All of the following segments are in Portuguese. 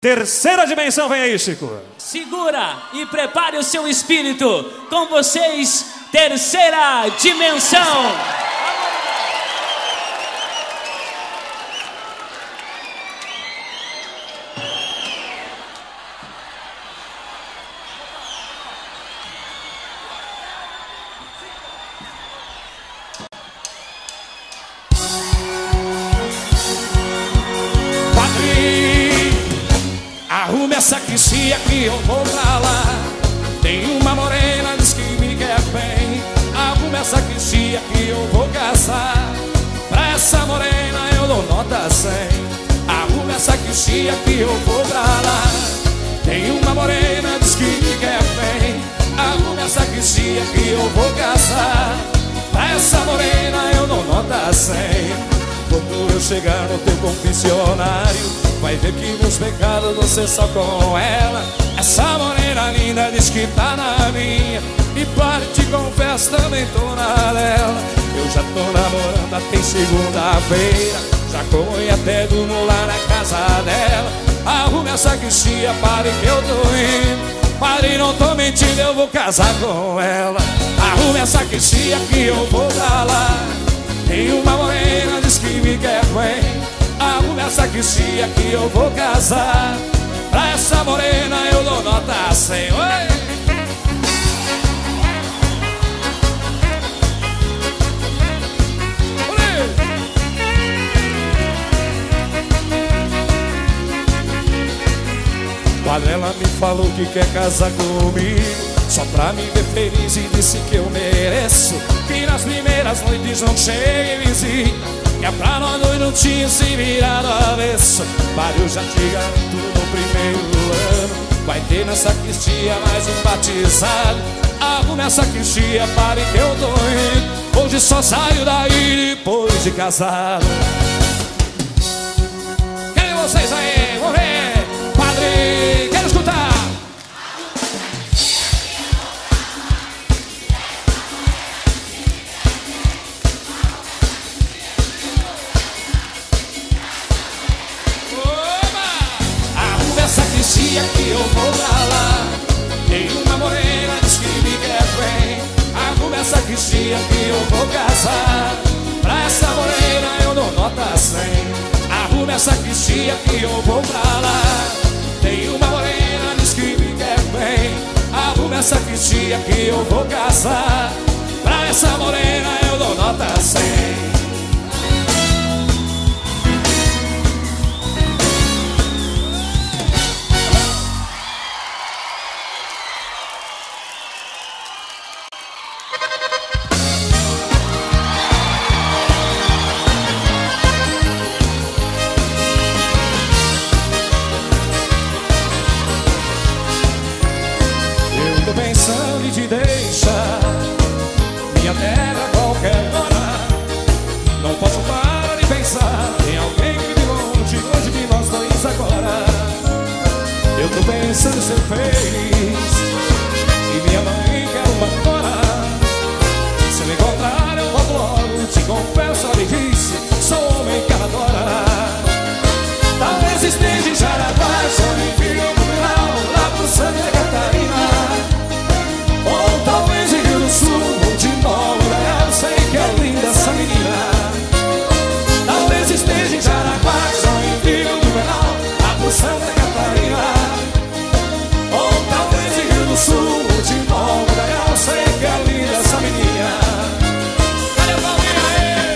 Terceira dimensão, vem aí, Chico. Segura e prepare o seu espírito. Com vocês, terceira dimensão. Arrume essa sacristania que eu vou pra lá. Tem uma morena, diz que me quer bem. Arrume essa sacristania que eu vou caçar. Pra essa morena eu dou nota 100. Arrume essa sacristania que eu vou pra lá. Tem uma morena, diz que me quer bem. Arrume essa sacristania que eu vou caçar. Pra essa morena eu dou nota 100. Quando eu chegar no teu confessionário, vai ver que meus pecados você só com ela. Essa morena linda diz que tá na minha, e para te confesso também tô na dela. Eu já tô namorando até segunda-feira, já como e até durmo lá na casa dela. Arrume essa sacristania, pare que eu tô indo. Pare, não tô mentindo, eu vou casar com ela. Arrume essa sacristania que eu vou pra lá. Tem uma morena, diz que me quer bem. Arrume essa sacristania que eu vou casar. Pra essa morena eu dou nota 100. Oi! Quando ela me falou que quer casar comigo, só pra me ver feliz, e disse que eu mereço, que nas primeiras noites não chegue visita, que é pra nós dois não tinha se virado avesso. Mas eu já te garanto, no primeiro ano vai ter na sacristania mais um batizado. Arrume essa sacristania, pare que eu tô indo. Hoje só saio daí depois de casado. Querem vocês aí? Vamos ver! Padre, quero escutar! Sacristania que eu vou pra lá. Tem uma morena, diz que me quer bem. Arrume essa sacristania que eu vou casar. Pra essa morena eu dou nota 100. Arrume essa sacristania que eu vou pra lá. Tem uma morena, diz que me quer bem. Arrume essa sacristania que eu vou casar. Pra essa morena eu dou nota 100. Tô pensando em te deixar, minha terra a qualquer hora. Não posso parar de pensar em alguém que de longe de nós dois agora. Eu tô pensando em ser feliz, e minha mãe quer uma hora. Se eu me encontrar eu volto logo, te confesso, ela me disse, sou homem que ela adora. Talvez esteja em Jaraguá, só me filho rural, lá pro Santa Catarina. Ou talvez em Rio do Sul, ou de Nova, eu sei que é linda essa menina. Talvez esteja em Jaraguá, só em Rio do Menal, lá por Santa Catarina. Ou talvez em Rio do Sul, ou de Nova, eu sei que é linda essa menina. Cadê a palminha aí?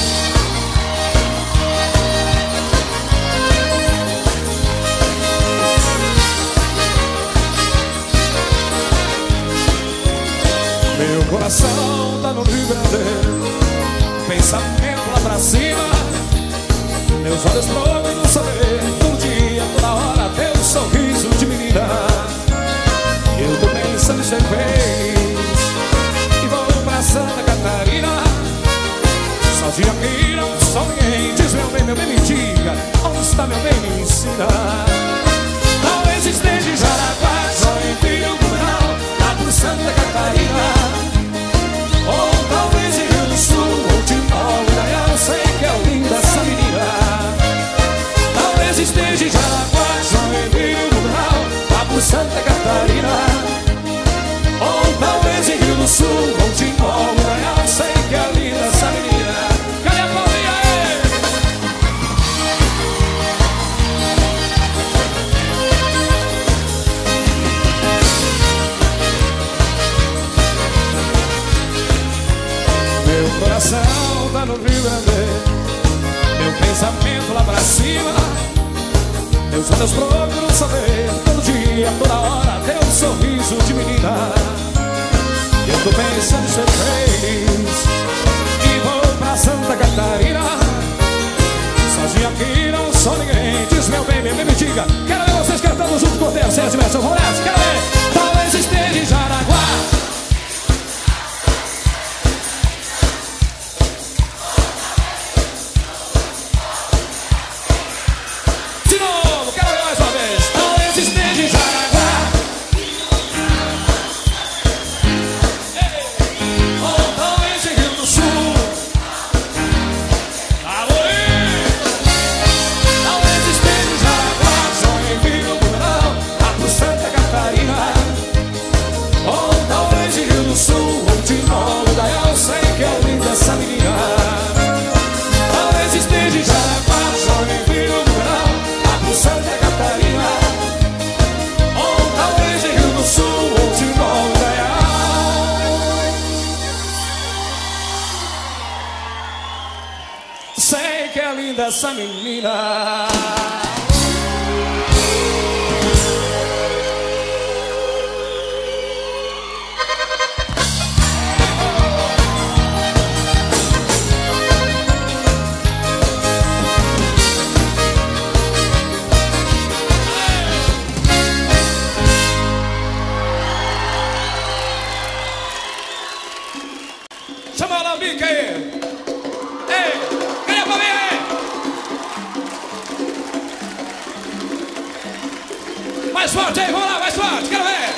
Meu coração tá no Rio Grande, pensamento lá pra cima. Meus olhos provam saber, todo dia, toda hora, teu sorriso de menina. Eu tô pensando em ser feliz, e vou pra Santa Catarina. Sozinho aqui não sou ninguém, diz meu bem, me diga, onde está meu bem, me ensina. Talvez esteja em Jaraguá, só em Rio do Menal, lá por Santa Catarina. Ou talvez em Rio do Sul, ou de Nova, eu sei que é linda essa menina. Só Deus procuro saber, todo dia, toda hora, teu sorriso de menina. Eu tô pensando em ser feliz e vou pra Santa Catarina. Sozinho aqui não sou ninguém. Diz meu bem, me diga. Quero ver vocês cantando junto com o Deus, sem a dimensão. Vamos nessa, quero ver. Talvez esteja em Jaraguá. De novo, quero ver mais uma vez. Talvez esteja em Jaraguá. Ou talvez em Rio do Sul. Santa Catarina, ou talvez em Rio do Sul, ou de novo, daí eu sei que é linda essa menina. Talvez esteja em Jaraguá, Joinville, Blumenau, lá pro Santa Catarina, ou talvez em Rio do Sul, ou de novo, daí eu sei que é linda essa menina. Chama o Alambique aí. Ei, ganha pra mim aí. Mais forte aí, vamos lá, mais forte, quero ver.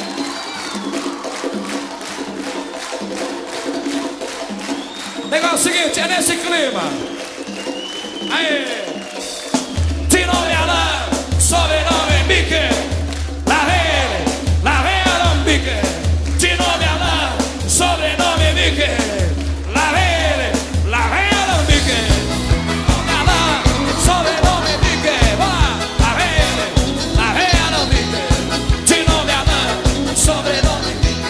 Negócio seguinte, é nesse clima. Aí. De nome Alain, sobrenome Bique. Lá vem Alambique. De nome Alain, sobrenome Bique. Lá vem Alambique. Alain, sobrenome Bique. Lá vem Alambique. De nome Alain, sobrenome Bique.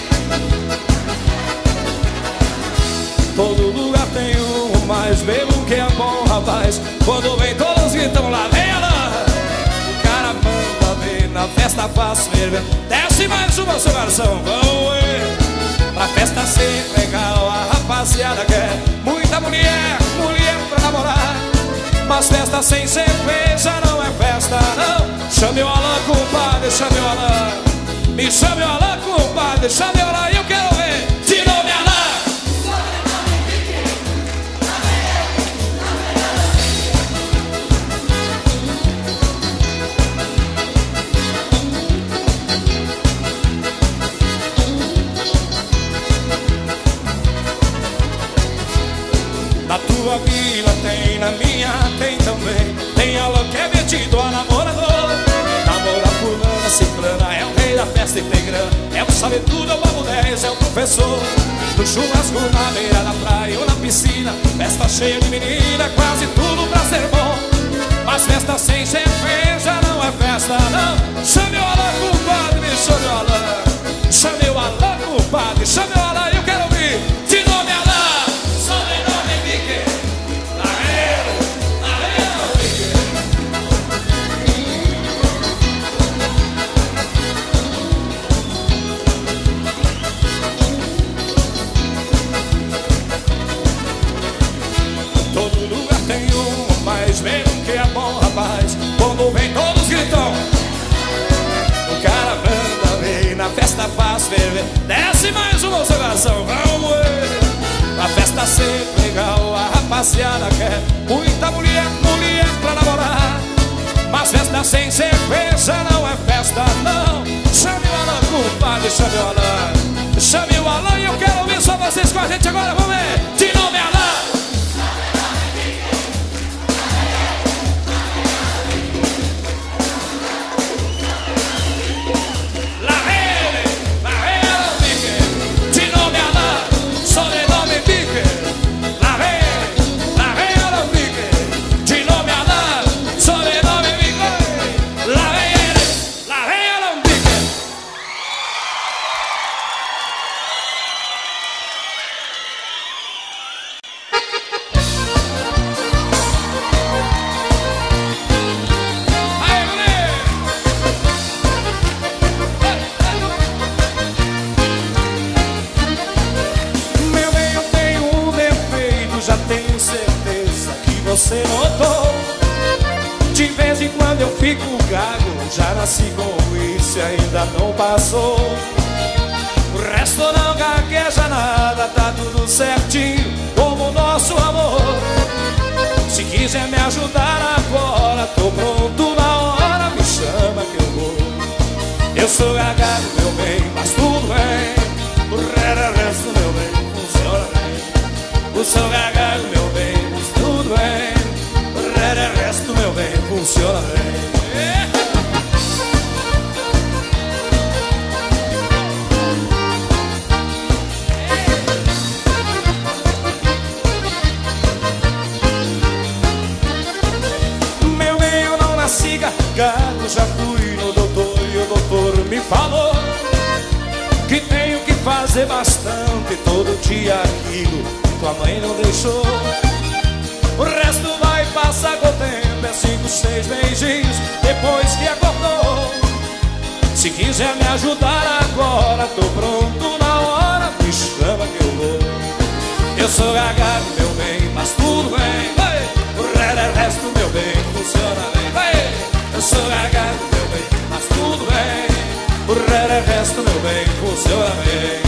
Todo lugar tem um, mas mesmo que é bom, rapaz. Quando vem todos gritam, lá vem Alain. O cara manda ver, na festa faço ferver. Desce mais uma, seu garçom, vamos ver. Pra festa ser legal, a rapaziada quer muita mulher pra namorar. Mas festa sem cerveja não é festa, não. Chame o Alain, compadre, chame o Alain. Me chame o Alain, compadre, chame o Alain. Eu quero ver, de nome Alain. Na tua vila tem, na minha tem também. Tem Alain que é metido a namorador. Namora fulana, ciclana, é o rei da festa e tem grana. É o sabe tudo, é o babo 10, é o professor. No churrasco, na beira da praia ou na piscina. Festa cheia de menina, quase tudo pra ser bom. Mas festa sem cerveja não é festa, não. Chame o Alain, compadre, me chame o Alain. Chame o Alain, compadre, chame o Alain. Eu quero ouvir, de nome Alain. Mas mesmo que é bom, rapaz, quando vem todos gritam. O cara manda ver, na festa faz ferver. Desce mais uma observação, vamos ver. A festa sempre legal, a rapaziada quer muita mulher pra namorar. Mas festa sem cerveja não é festa, não. Chame o Alain, compadre, chame o Alain. Chame o Alain e eu quero ouvir só vocês com a gente agora, vamos ver. De nome Alain. fico gago, já nasci com isso e ainda não passou. O resto não gagueja nada, tá tudo certinho como o nosso amor. Se quiser me ajudar agora, tô pronto na hora, me chama que eu vou. Eu sou gagado, meu bem, mas tudo bem. O resto, meu bem, funciona bem. Eu sou gagado, meu bem, mas tudo bem. O resto, meu bem, funciona bem. Meu bem, eu não nasci gagado, já fui no doutor e o doutor me falou que tenho que fazer bastante todo dia aquilo que tua mãe não deixou. O resto vai passar com o tempo, é 5, 6 beijinhos depois que acordou. Se quiser me ajudar agora, tô pronto na hora, me chama que eu vou. Eu sou gagado, meu bem, mas tudo bem. O resto, meu bem, funciona bem. Eu sou gagado, meu bem, mas tudo bem. O resto, meu bem, funciona bem.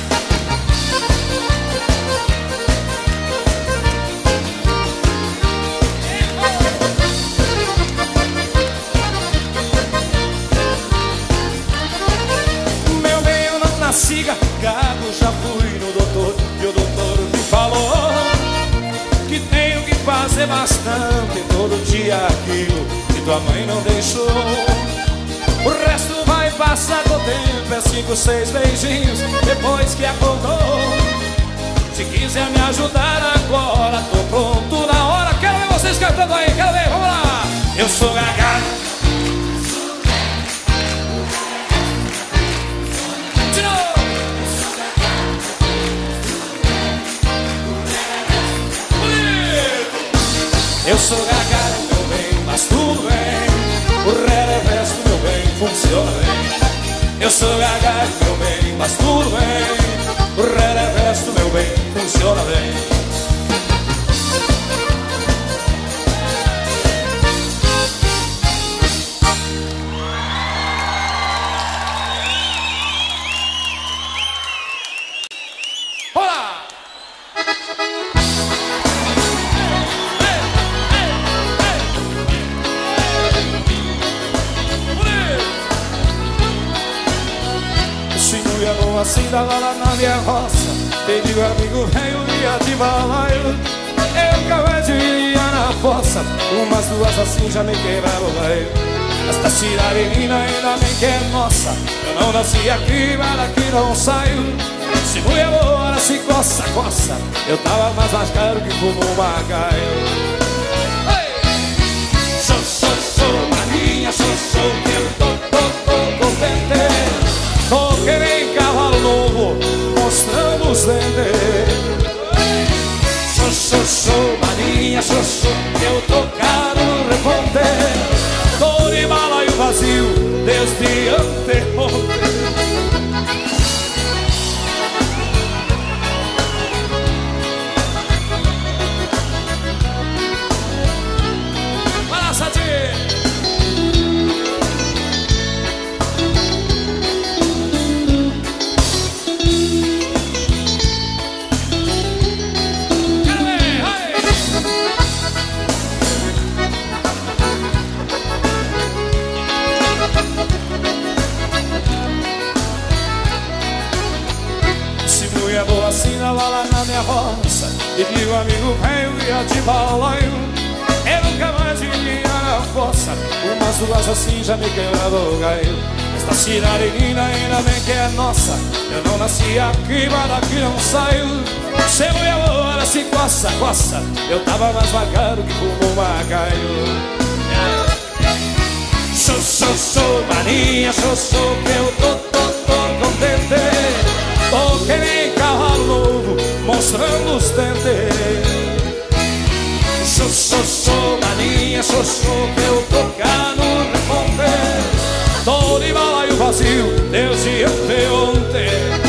Meu bem, eu não nasci gagado, já fui no doutor e o doutor me falou que tenho que fazer bastante todo dia aquilo que tua mãe não deixou. O resto vai passar com o tempo, é 5, 6 beijinhos depois que acordou. Se quiser me ajudar agora, tô pronto na hora. Quero ver vocês cantando aí, quero ver, vamos lá. Eu sou gagado. De novo. Eu sou gagado, meu bem, mas tudo bem. O resto, meu bem, funciona bem. Eu sou gagado, meu bem, mas tudo bem. O resto, meu bem, funciona bem. Olá! Assim dava lá na minha roça, pedi o amigo velho ia de balaio. Eu acabei de ir na fossa, umas 2 assim já me quebraram o raio. Esta cidade linda ainda bem que é nossa. Eu não nasci aqui, mas daqui não saio. Se mulher boa, se coça, coça. Eu tava mais caro que fumo macaio. Sou maninha, sou que eu tô contente. Tô que nem cavalo novo, mostrando os dentes. Sou maninha, sou que eu tô caro no reponte. Tô de balaio vazio desde anteontem. Lá na minha roça, e vi um amigo velho ia de balaio. Eu nunca mais iria na fossa, umas 2 assim já me quebrava o gaio. Esta cidade linda ainda bem que é nossa. Eu não nasci aqui, mas daqui não saio. Se mulher boa, se coça, coça. Eu tava mais marcado que fumo macaio. Sou maninha, sou que eu tô contente. Tô que nem cavalo novo, mostrando os dentes. Sou maninha, sou que eu tô cá no reponte. Tô de balaio vazio, desde anteontem.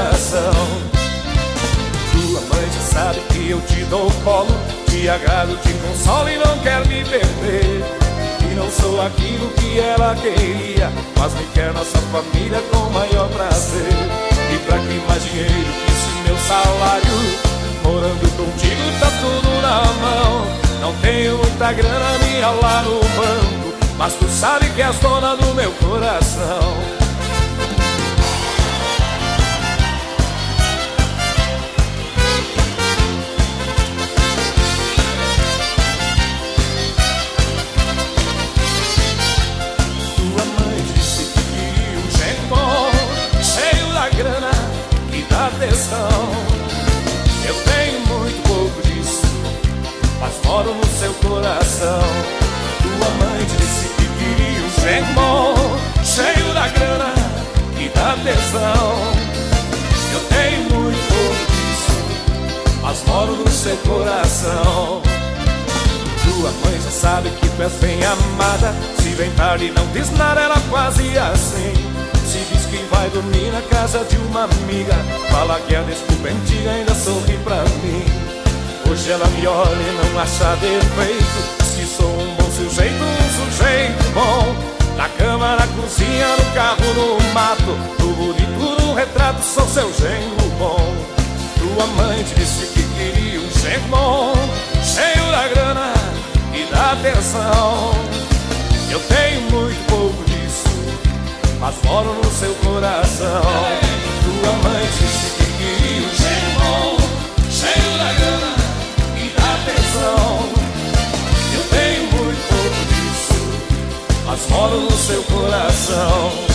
coração. Tua mãe já sabe que eu te dou colo, te agarro, te consolo e não quer me perder. E não sou aquilo que ela queria, mas me quer nossa família com maior prazer. E pra que mais dinheiro que esse meu salário? Morando contigo tá tudo na mão. Não tenho muita grana minha lá no banco, mas tu sabe que és dona do meu coração. Tua mãe disse que queria um genro bom, cheio da grana e da atenção. Eu tenho muito pouco disso, mas moro no seu coração. Tua mãe disse que queria um genro bom, cheio da grana e da atenção. Eu tenho muito pouco disso, mas moro no seu coração. Tua mãe já sabe que tu és bem amada, se vem tarde e não diz nada, ela quase assim. Se diz que vai dormir na casa de uma amiga, fala que a desculpa é antiga, ainda sorri pra mim. Hoje ela me olha e não acha defeito, diz que sou um bom sujeito, um sujeito bom. Na cama, na cozinha, no carro, no mato, no bonito, no retrato, sou seu genro bom. Tua mãe disse que queria um genro bom, cheio da grana e da atenção. Eu tenho muito pouco disso, mas moro no seu coração. Tua mãe disse que queria um genro bom, cheio da grana e da atenção. Eu tenho muito pouco disso, mas moro no seu coração.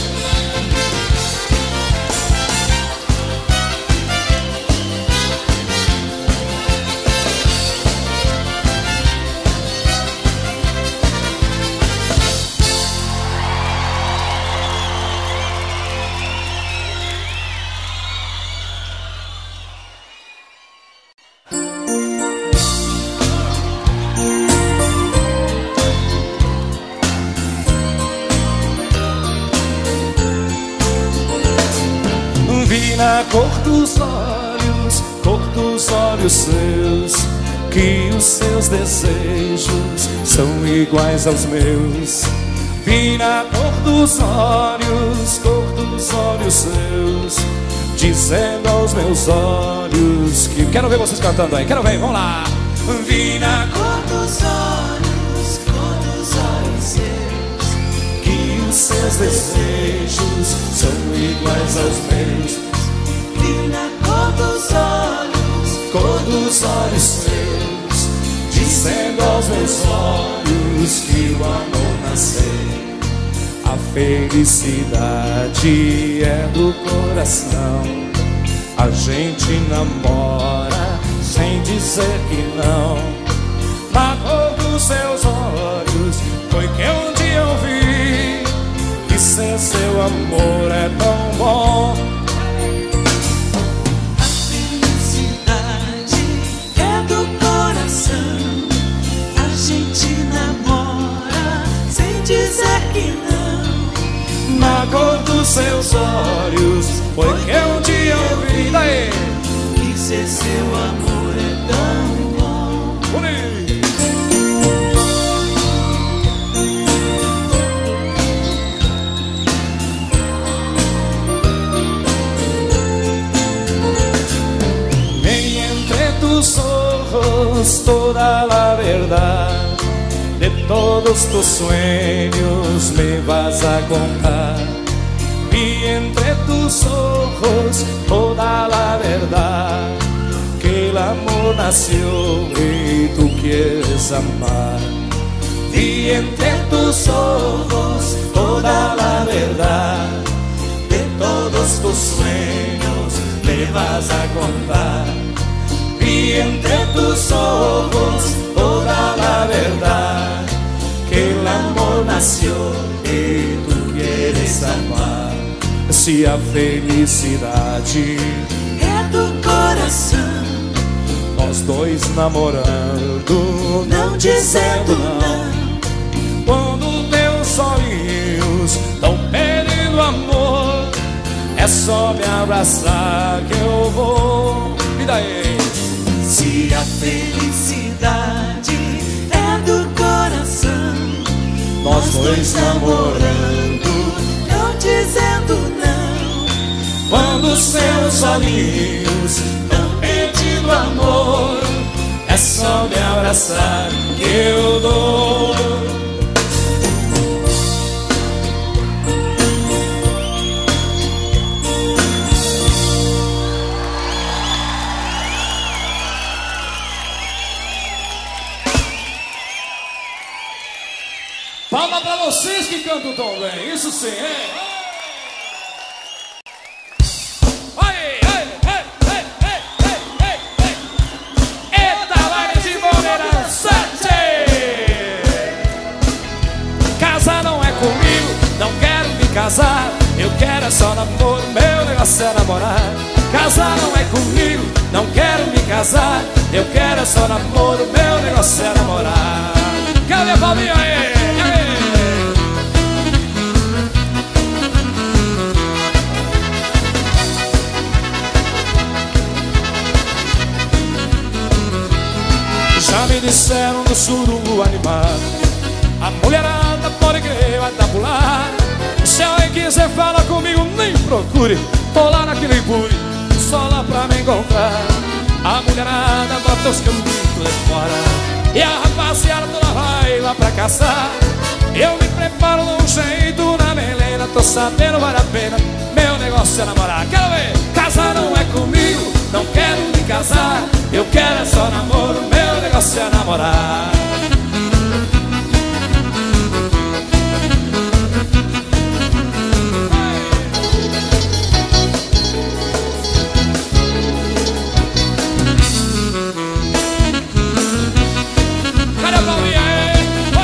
Na cor dos olhos seus, que os seus desejos são iguais aos meus. Vi na cor dos olhos seus, dizendo aos meus olhos que... Quero ver vocês cantando aí, quero ver, vamos lá. Vi na cor dos olhos seus, que os seus desejos são iguais aos meus. Vi na cor dos olhos seus, dizendo aos meus olhos que o amor nasceu. A felicidade é do coração, a gente namora sem dizer que não. Na cor dos seus olhos foi que um dia eu vi que ser seu amor é tão bom. Na cor dos seus olhos foi que um dia eu vi daí que ser seu amor é tão bom. Vem entre tus ojos toda la verdad, de todos tus sueños me vas a contar. Vi entre tus ojos toda la verdad, que el amor nació y tú quieres amar. Vi entre tus ojos toda la verdad, de todos tus sueños me vas a contar. Vi entre tus ojos toda la verdad, que el amor nació e tu queres amar. Se a felicidade é do coração, nós dois namorando, não dizendo não. Quando teus olhinhos tão pedindo amor, é é só me abraçar que eu vou. E daí? Se a felicidade é do coração, nós dois namorando, não dizendo não. Quando seus olhinhos estão pedindo amor, é só me abraçar que eu dou. Palma pra vocês que cantam tão bem, isso sim, hein? Eita, vai de Moreira 7! Casar não é comigo, não quero me casar. Eu quero é só namoro, meu negócio é namorar. Casar não é comigo, não quero me casar. Eu quero é só namoro, meu negócio é namorar. Cadê a palminha aí? Já me disseram do surungo animado, a mulherada pode crer, vai dar pular. Se alguém quiser falar comigo, nem procure. Tô lá naquele buri, só lá pra me encontrar. A mulherada bota os caminhos de fora e a rapaziada toda vai lá pra caçar. Eu me preparo de um jeito na melena, tô sabendo vale a pena, meu negócio é namorar. Quero ver, casar não é comigo, não quero me casar. Eu quero é só namoro, meu negócio é namorar. Cadê a palminha aí?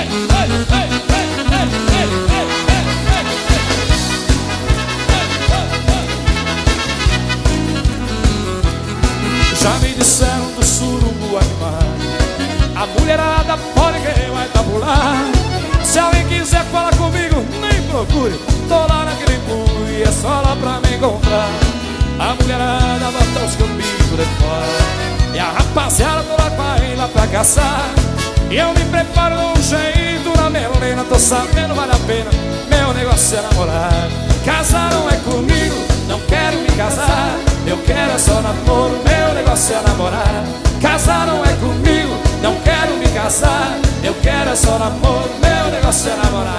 Já me disseram do surungo animado, a mulherada pode que vai tabular. Se alguém quiser falar comigo, nem procure. Tô lá naquele bui, é só lá pra me encontrar. A mulherada bota os caminhos de fora e a rapaziada toda vai lá pra caçar. E eu me preparo de um jeito na melena, tô sabendo vale a pena, meu negócio é namorar. Casar não é comigo, não quero me casar. Eu quero é só namoro, meu negócio é namorar. Casar não é comigo, não quero me casar. Eu quero é só namoro, meu negócio é namorar.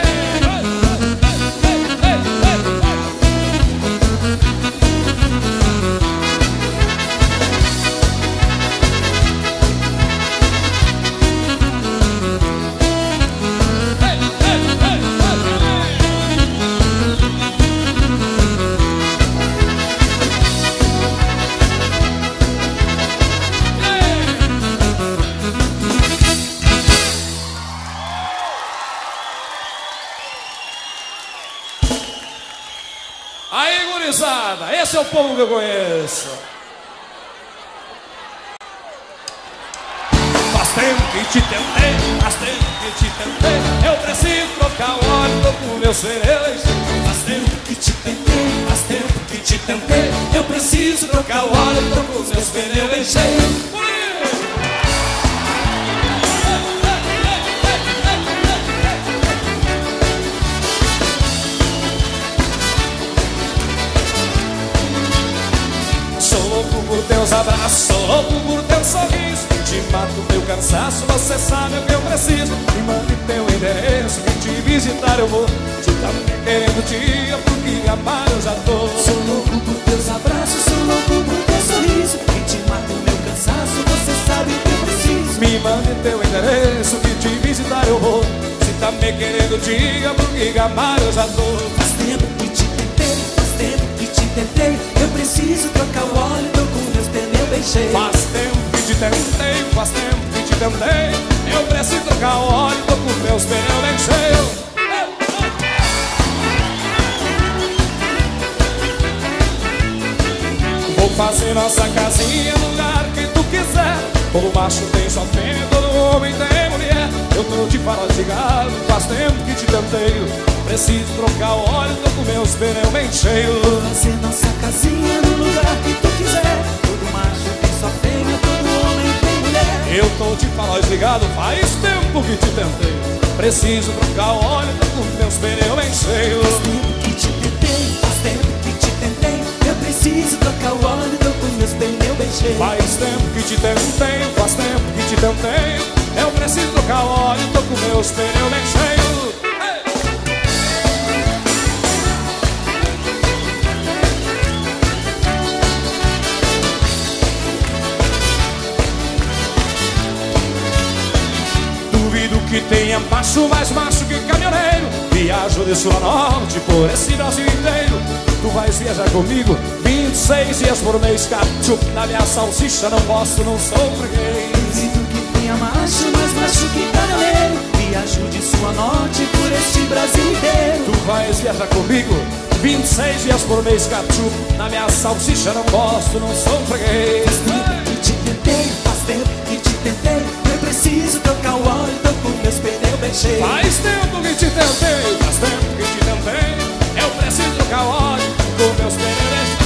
Aí, gurizada, esse é o povo que eu conheço. Faz tempo que te tentei, faz tempo que te tentei. Eu preciso trocar o óleo, tô com meus pneus. Faz tempo que te tentei, faz tempo que te tentei. Eu preciso trocar o óleo, tô com meus pneus bem cheios. Por teus abraços, sou louco por teu sorriso. Te mato meu cansaço, você sabe o que eu preciso. Me mande teu endereço, que te visitar eu vou. Se tá me querendo dia, porque me amar eu já tô. Sou louco por teus abraços, sou louco por teu sorriso. Que te mata o meu cansaço, você sabe o que eu preciso. Me mande teu endereço, que te visitar eu vou. Se tá me querendo dia, porque me amar eu já tô. Faz tempo que te tentei, faz tempo que te tentei. Eu preciso trocar o óleo, tô com meus pneus bem cheios. Faz tempo que te tentei, faz tempo que te tentei. Eu preciso trocar o óleo, tô com meus pneus bem cheios. Vou fazer nossa casinha no lugar que tu quiser. Todo macho tem sua fêmea, todo homem tem mulher. Eu tô de farol de galo, faz tempo que te tentei. Preciso trocar o óleo, tô com meus pneus bem cheios. Fazendo sozinha no lugar que tu quiser. Todo macho tem sua fêmea, todo homem tem mulher. Eu tô de faróis ligado, faz tempo que te tentei. Preciso trocar o óleo, tô com meus pneus bem cheios. Faz tempo que te tentei, faz tempo que te tentei. Eu preciso trocar o óleo, tô com meus pneus bem cheios. Faz tempo que te tentei, faz tempo que te tentei. Eu preciso trocar o óleo, tô com meus pneus bem cheios. Duvido que tenha macho mais macho que caminhoneiro. Viajo de sul a norte por esse Brasil inteiro. Tu vais viajar comigo 26 dias por mês. Ketchup na minha salsicha, não posso, não sou freguês. Duvido que tenha macho mais macho que caminhoneiro. Viajo de sul a norte por este Brasil inteiro. Tu vais viajar comigo 26 dias por mês. Ketchup na minha salsicha, não posso, não sou freguês. Faz tempo que te tentei, faz tempo que te tentei. Eu preciso trocar o óleo, tô com meus pneus bem cheios. Faz tempo que te tentei, faz tempo que te tentei. Eu preciso trocar o óleo com meus pneus bem cheios.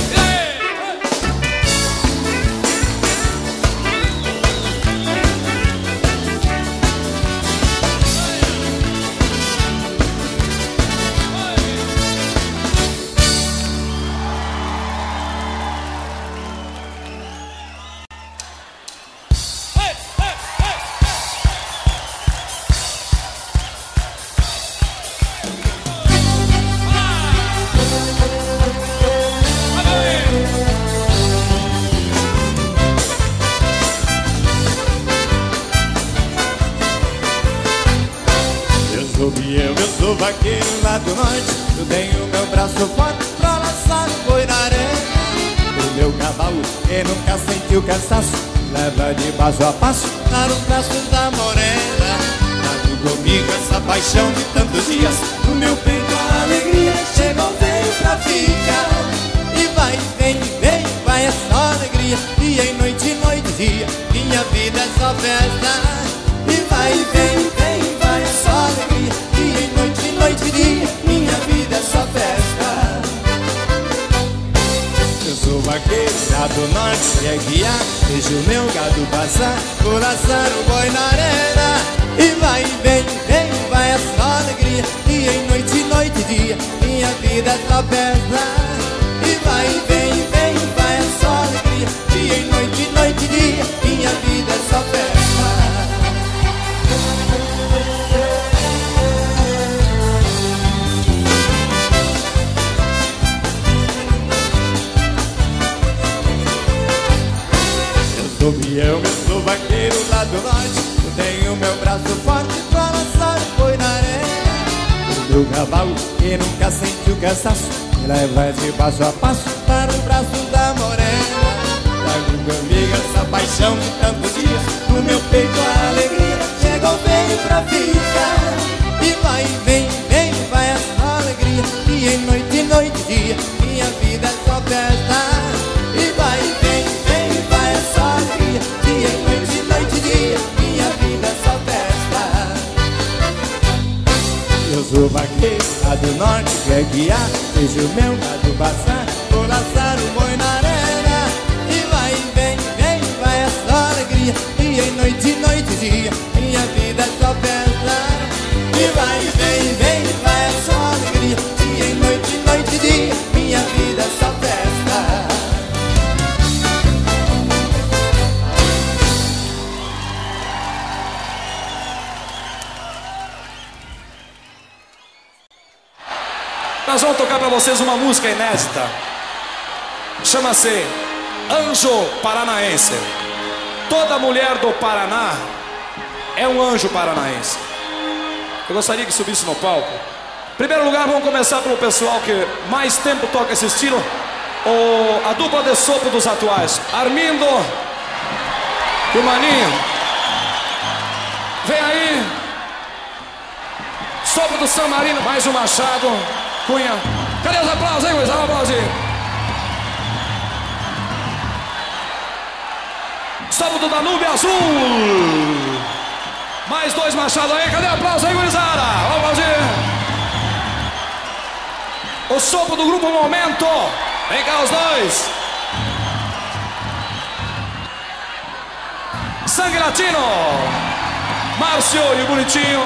Eu sou vaqueiro lá do norte. Eu tenho meu braço forte pra laçar o boi na arena. O meu cavalo que nunca sentiu cansaço leva de passo a passo para o braço da morena. Trago comigo essa paixão de tantos dias. No meu peito a alegria chegou, veio pra ficar. E vai, vem, vem, vai, é só alegria. Dia e noite, noite e dia, minha vida é só festa. E vai, vem, vem, vai, é só alegria. Dia e noite, noite e dia, minha vida é só festa. Eu sou vaqueiro lá do norte, sei guiar. Vejo o meu gado passar, vou laçar o boi na arena. E vai, vem, vem, vai, é só alegria. Dia e noite, noite e dia, minha vida é só festa. E vai, vem, vem, vai, é só alegria. Dia e noite, noite e dia, minha vida é só festa. Eu sou vaqueiro lá do norte. Eu tenho meu braço forte pra lançar o boi na arena. O meu cavalo que nunca sentiu cansaço me leva de passo a passo para o braço da morena. Trago comigo essa paixão de tantos dias. No meu peito a alegria chegou, veio pra ficar. E vai, vem, vem, vai essa alegria. Dia e noite, noite e dia, minha vida é só festa. E vai, vem, vem, vai essa alegria. Dia e noite, noite e dia, minha vida é só festa. Eu sou vaqueiro lá do norte, quer guiar. Vejo o meu gado passar, vou laçar o boi na arena. E vai, vem, vem, vai essa alegria. Dia e noite, noite e dia, minha vida é só festa. E vai, vem, vem, vai essa alegria. Dia e noite, noite e dia, minha vida é só festa. Nós vamos tocar pra vocês uma música inédita. Chama-se Anjo Paranaense. Toda mulher do Paraná é um anjo paranaense. Eu gostaria que subisse no palco. Em primeiro lugar, vamos começar pelo pessoal que mais tempo toca esse estilo. A dupla de sopro dos atuais, Armindo e o Maninho. Vem aí. Sopro do San Marino, mais um Machado Cunha. Cadê os aplausos, hein, Luiz? Dá um aplausinho. Sopro do Danúbio Azul. Mais dois Machado aí. Cadê o aplauso aí, gurizada? Vamos aplaudir. O sopro do grupo Momento. Vem cá os dois. Sangue Latino. Márcio e o Bonitinho.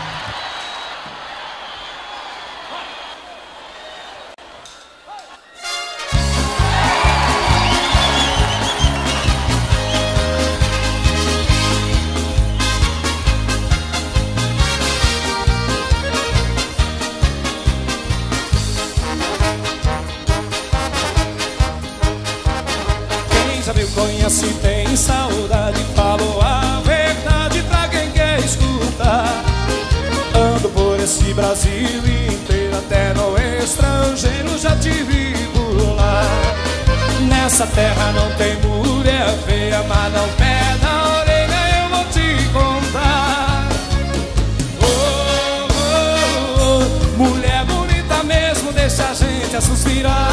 Já me conhece, tem saudade, falou a verdade pra quem quer escutar. Ando por esse Brasil inteiro, até no estrangeiro já te vi por lá. Nessa terra não tem mulher feia, mas não perde a orelha, eu vou te contar. Oh, oh, oh, mulher bonita mesmo, deixa a gente a suspirar.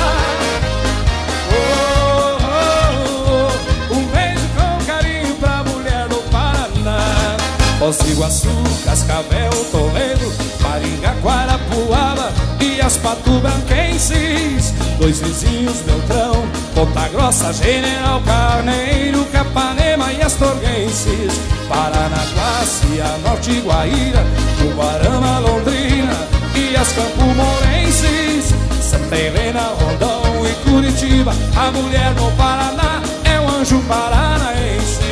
Foz do Iguaçu, Cascavel, Toledo, Maringá, Guarapuava e as Patubranquenses. Dois vizinhos, Beltrão, Ponta Grossa, General Carneiro, Capanema e Astorguenses. Paranaguá, Cianorte, Guaíra, Tubarama, Londrina e as Campo-Morenses. Santa Helena, Rondão e Curitiba, a mulher no Paraná é um anjo paranaense.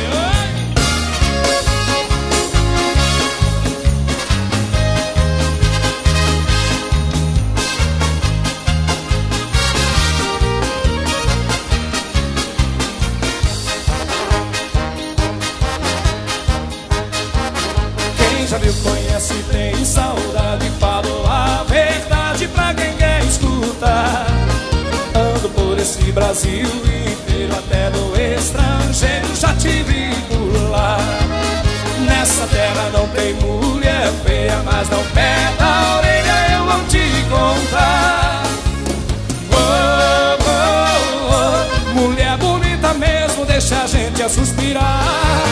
Já me conhece, tem saudade, falou a verdade pra quem quer escutar. Ando por esse Brasil inteiro, até no estrangeiro já te vi por lá. Nessa terra não tem mulher feia, mas não perde a orelha, eu vou te contar. Oh, oh, oh, mulher bonita mesmo, deixa a gente a suspirar.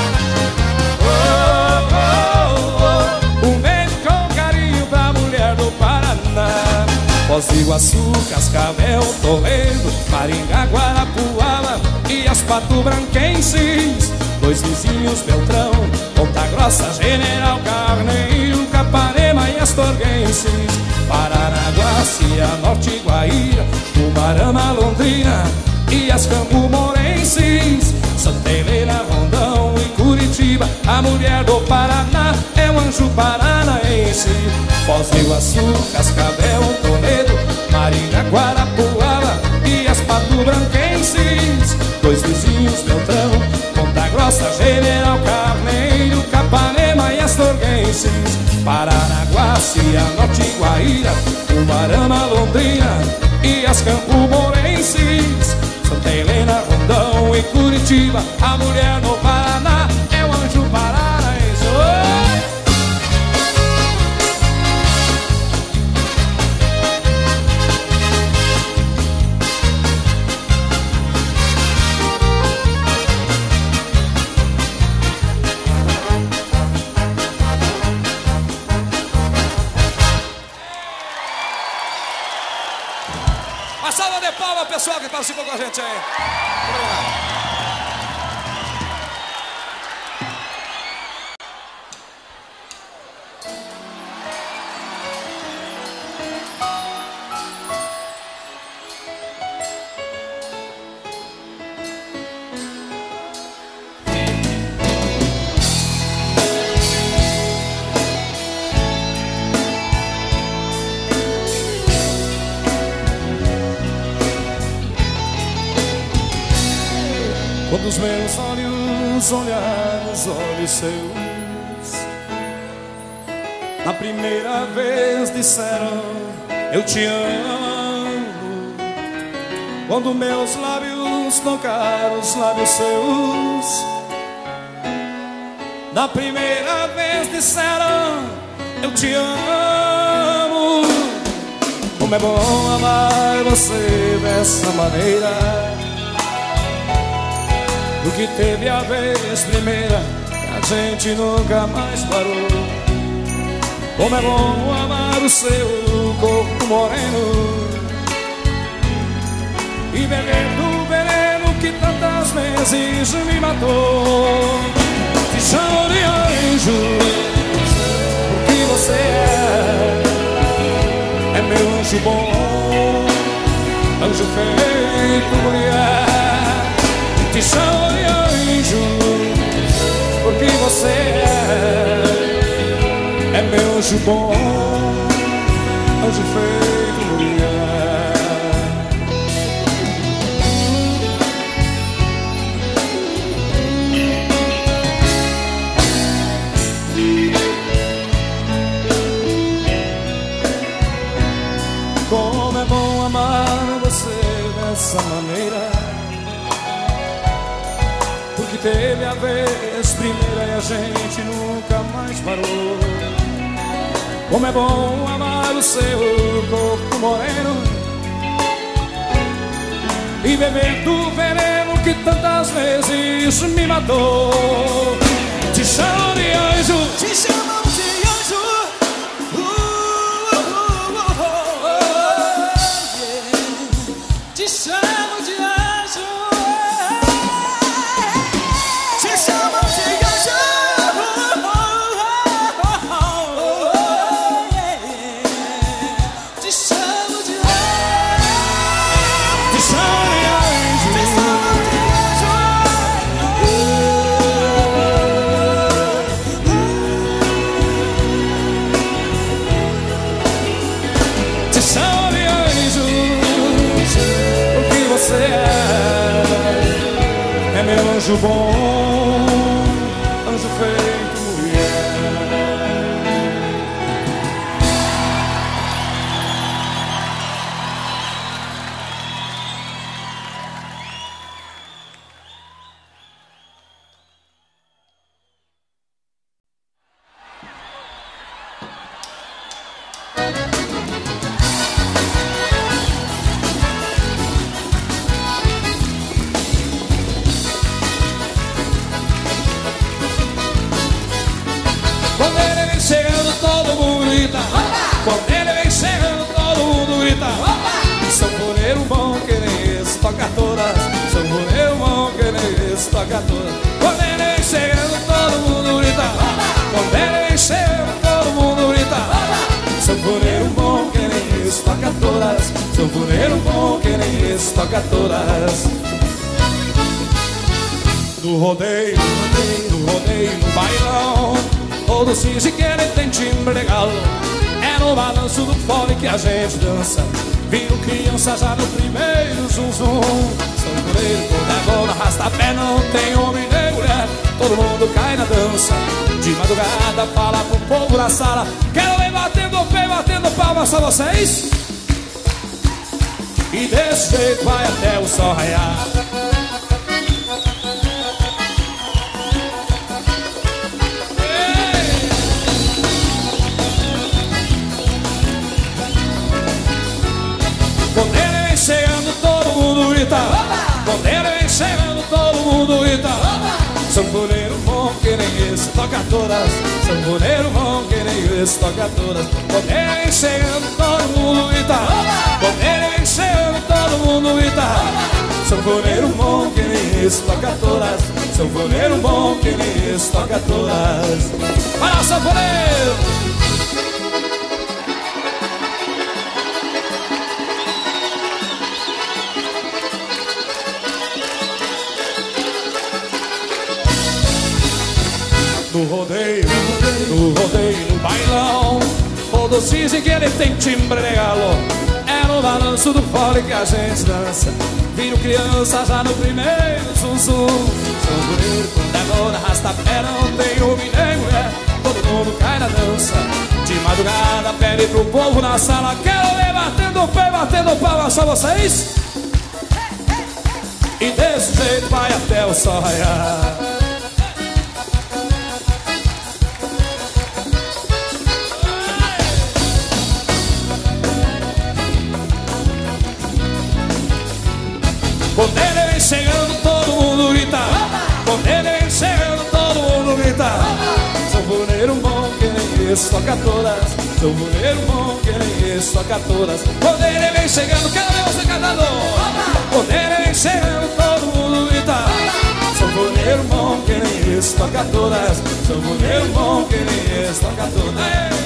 Foz do Iguaçu, Cascavel, Toledo, Maringá, Guarapuava e as Patubranquenses. Dois vizinhos, Beltrão, Ponta Grossa, General Carneiro, Capanema e Astorguenses. Paranaguá, Cianorte, Guaíra, Tubarama, Londrina e as Campo-Morenses. Santa Helena, Rondão e Curitiba, a mulher do Paraná é um anjo paranaense. Foz do Iguaçu, Cascavel, Toledo, Maringá, Guarapuava e as Patubranquenses. Dois vizinhos, Beltrão, Ponta Grossa, General Carneiro, Capanema e Astorguenses. Paranaguá, Cianorte, Guaíra, Tubarama, Londrina e as Campo-Morenses. Santa Helena, Rondão e Curitiba, a mulher no Paraná é um anjo paranaense. Oh! Uma salva de palmas, pessoal que participou com a gente aí. Obrigado. Quando os meus olhos olharam os olhos seus, na primeira vez disseram eu te amo. Quando meus lábios tocaram os lábios seus, na primeira vez disseram eu te amo. Como é bom amar você dessa maneira, do que teve a vez primeira, que a gente nunca mais parou. Como é bom amar o seu corpo moreno e beber do veneno que tantas vezes me matou. Te chamo de anjo, porque você é meu anjo bom, anjo feito mulher. Te chamo de anjo, porque você é meu anjo bom, anjo feito mulher. Como é bom amar você dessa maneira, porque teve a vez primeira e a gente nunca mais parou. Como é bom amar o seu corpo moreno e beber do veneno que tantas vezes me matou. Te chamo de anjo, te chamo de anjo, te chamo de anjo, te chamo de anjo, te chamo de anjo, te chamo de anjo, te chamo de anjo, te chamo de anjo, porque você é meu anjo bom, anjo feito mulher. Quando ele vem chegando, todo mundo grita. Quando ele vem chegando, todo mundo grita. Sanfoneiro bom que nem esse, toca todas. Sanfoneiro bom que nem esse, toca todas. Quando ele vem chegando, todo mundo grita. Quando ele vem chegando, todo mundo grita. Sanfoneiro bom que nem esse, toca todas. Sanfoneiro bom que nem esse, toca todas. No rodeio, no bailão, todos se querem tem timbre legal. É no balanço do fole que a gente dança. Viu criança já no primeiro zum zum. Sanfoneiro toda bola, arrasta pé, não tem homem nem mulher. Todo mundo cai na dança. De madrugada fala pro povo na sala. Quero ver batendo pé, batendo palma, só vocês. E desse jeito vai até o sol raiar. Quando ele vem chegando, todo mundo grita. Quando ele vem chegando, todo mundo grita. Sanfoneiro bom que nem esse, toca todas. Sanfoneiro bom que nem esse, toca todas. Quando ele vem chegando, todo mundo grita. Quando ele vem chegando, todo mundo grita. Sanfoneiro bom que nem esse, toca todas. Sanfoneiro bom que nem esse, toca todas. Vai lá, sanfoneiro! No rodeio, no bailão, todos dizem que ele tem timbre legal. É no balanço do fole que a gente dança. Viro criança já no primeiro zum zum. Sanfoneiro quando é bola, arrasta pé, não tem homem nem mulher. Todo mundo cai na dança. De madrugada pede pro povo na sala. Quero ver batendo pé, batendo palma, só vocês. E desse jeito vai até o sol raiar. Quando ele vem chegando, todo mundo grita. Quando ele vem chegando, todo mundo grita. Sanfoneiro bom que nem esse, toca todas. Sanfoneiro bom que nem esse, toca todas. Quando ele vem chegando, quero ver você cantando. Quando ele esse toca todas. Sou mulher bom que nem esse toca todas.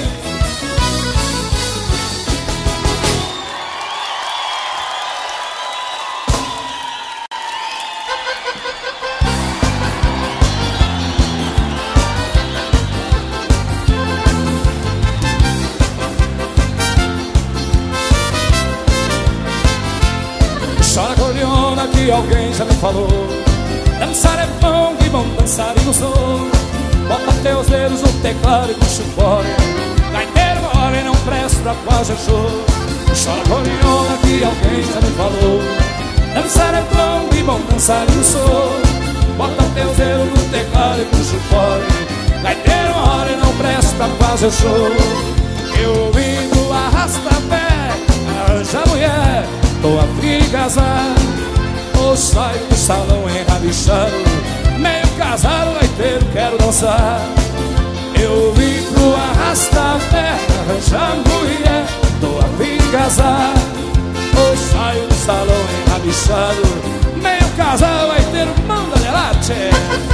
Chora acordeona que alguém já me falou. Dançar é bom, que bom dançarino sou. Bota teus dedos no teclado e puxa fora. Gaiteiro mole não presta pra fazer show. Chora acordeona que alguém já me falou. Dançar é bom, que bom dançarino sou. Bota teus dedos no teclado e puxa fora. Gaiteiro mole não presta pra fazer show. Eu vim do arrasta-pé, arranja mulher, tô a fim de casar. Ou saio do salão enrabichado, meio casado, gaiteiro, quero dançar. Eu vim pro arrasta-pé, arranjar mulher, tô a fim de casar. Ou saio do salão enrabichado, meio casado, gaiteiro, manda delate.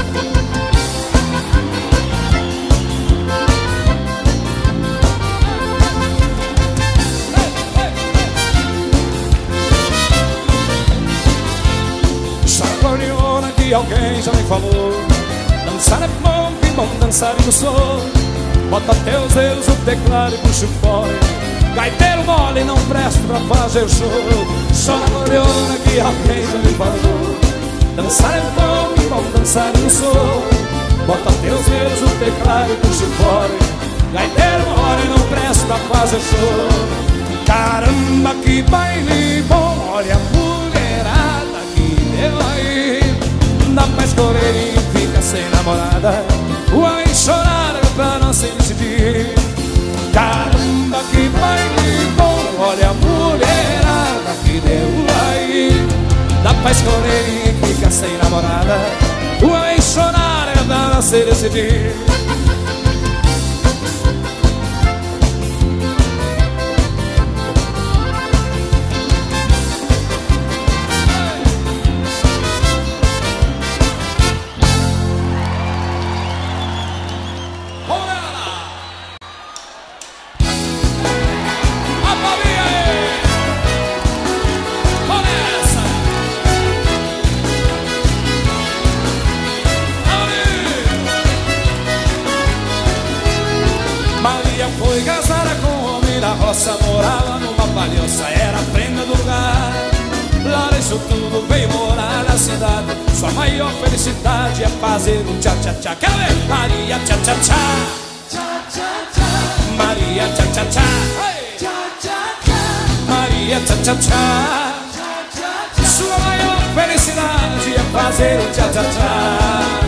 Acordeona que alguém já me falou. Dançar é bom, que bom dançarino sou. Bota teus dedos no teclado e puxa fora. Gaiteiro mole não presta pra fazer show. Só na acordeona que alguém já me falou. Dançar é bom, que bom dançarino sou. Bota teus dedos no teclado e puxa fora. Gaiteiro mole não presta pra fazer show. Caramba, que baile bom, olha a mulherada que deu aí. Dá pra escolher e fica sem namorada, uma enxorada pra não se decidir. Caramba, que baile bom, olha a mulherada que deu aí. Dá pra escolher e fica sem namorada, uma enxorada pra não se decidir. Foi casada com um homem da roça, morava numa palhoça, era a prenda do lugar. Lá deixou tudo, veio morar na cidade. Sua maior felicidade é fazer um tchá-tchá-tchá. Quer ver? Maria tchá-tchá-tchá, Maria tchá-tchá-tchá, Maria tchá-tchá-tchá. Sua maior felicidade é fazer um tchá-tchá-tchá.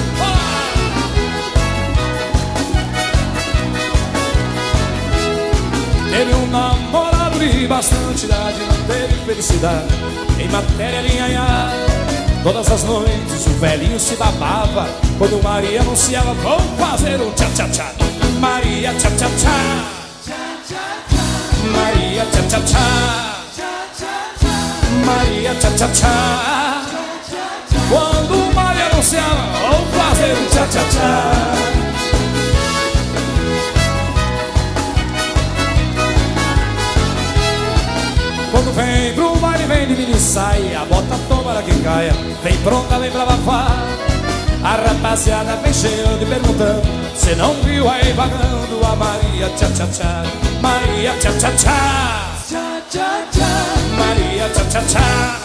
Teve um namorado de bastante idade, não teve felicidade em matéria de nhanhá. Todas as noites o velhinho se babava quando Maria anunciava: vamos fazer um tchá-tchá-tchá. Maria tchá-tchá-tchá, Maria tchá-tchá-tchá, Maria tchá-tchá-tchá. Quando Maria anunciava: vamos fazer um tchá-tchá-tchá. Quando vem pro baile, vem de mini saia, bota toma que caia, vem pronta, vem pra bafar. A rapaziada vem cheia de perguntando: cê não viu aí vagando a Maria tchá-tchá-tchá? Maria tchá-tchá-tchá, Maria tchá-tchá-tchá,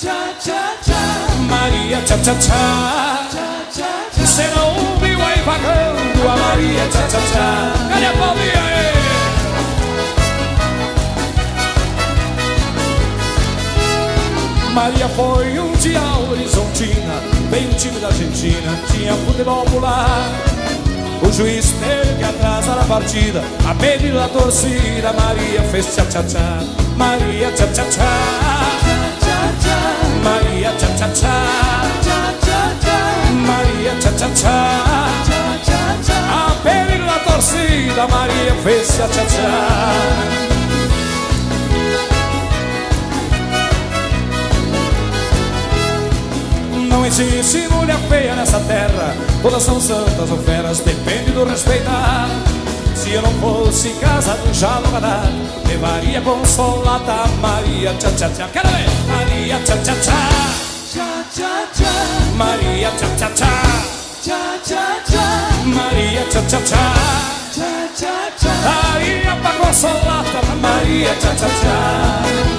Maria tchá-tchá-tchá. Cê não viu aí vagando a Maria tchá-tchá-tchá? Cadê a palminha aí? Maria foi um dia a Horizontina, veio um time da Argentina, tinha futebol pular. O juiz teve que atrasar a partida, a pedido da torcida. Maria fez tchá-tchá-tchá, Maria tchá-tchá-tchá, Maria tchá-tchá-tchá, Maria tchá-tchá-tchá. A pedido da torcida, Maria fez tchá-tchá-tchá. Não Não existe mulher feia nessa terra, todas são santas ou feras, depende do respeitar. Se eu não fosse casado já não dar, levaria consolata Maria tchá tchá tchá. Quero ver! Maria tchá tchá tchá, tchá tchá tchá. Maria tchá tchá tchá, tchá tchá tchá. Maria tchá tchá tchá, tchá tchá tchá. Daria pra consolata Maria tchá tchá tchá.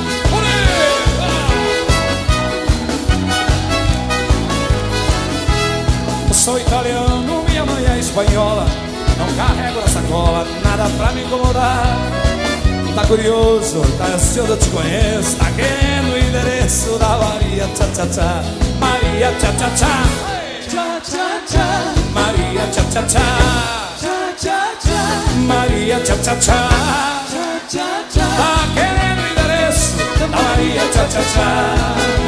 Sou italiano, minha mãe é espanhola. Não carrego na sacola, nada pra me incomodar. Tá curioso, tá ansioso, eu te conheço. Tá querendo o endereço da Maria tchá tchá tchá. Maria tchá tchá tchá, tchá tchá tchá. Maria tchá tchá tchá, tchá tchá tchá. Maria tchá tchá tchá, tchá tchá tchá. Tá querendo o endereço da Maria tchá tchá tchá.